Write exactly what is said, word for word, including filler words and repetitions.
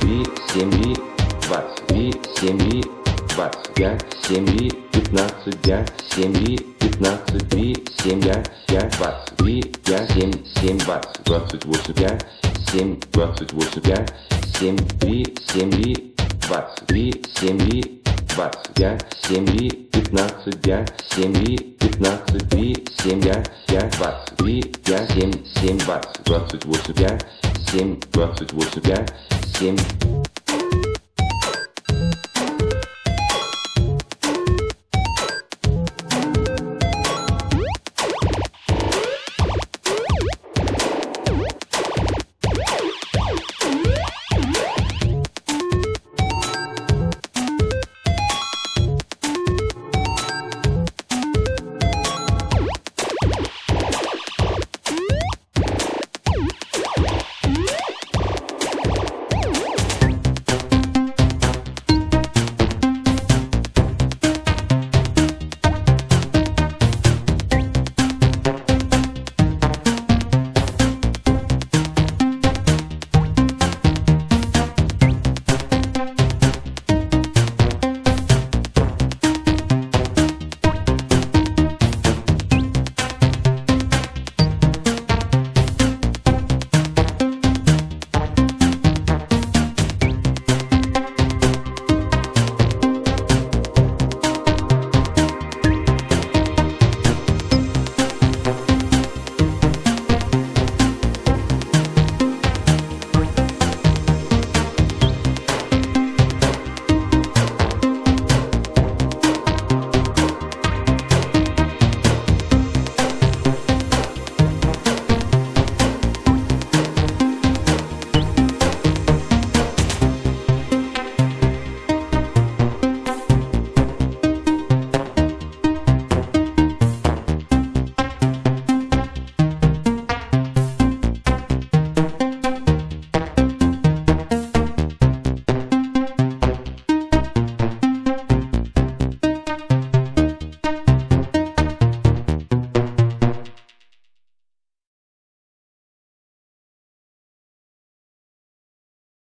три, семь, три, двадцать три, семь, три, двадцать пять, семь, три, пятнадцать, пять, семь, три, пятнадцать, три, семь, пять, пять, двадцать три, пять, семь, семь, двадцать, двадцать восемь, пять, семь, двадцать восемь, пять, семь, три, семь, три, двадцать три, семь, три, двадцать пять, семь, три, пятнадцать, пять, семь, три, пятнадцать, три, семь, пять, пять, двадцать три, пять, семь, семь, двадцать, двадцать восемь, пять, семь, двадцать восемь, пять, семь.